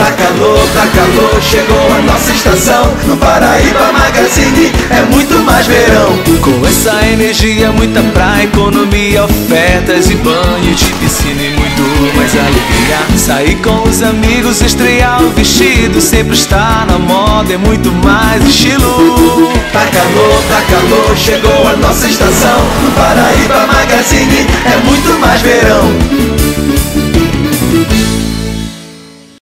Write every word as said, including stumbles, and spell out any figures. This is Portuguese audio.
Tá calor, tá calor, chegou a nossa estação. No Paraíba Magazine é muito mais verão. Com essa energia, muita praia, economia, ofertas e banho de piscina e muito mais alegria. Sair com os amigos, estrear o vestido, sempre estar na moda, é muito mais estilo. Tá calor, tá calor, chegou a nossa estação. No Paraíba Magazine é muito mais verão.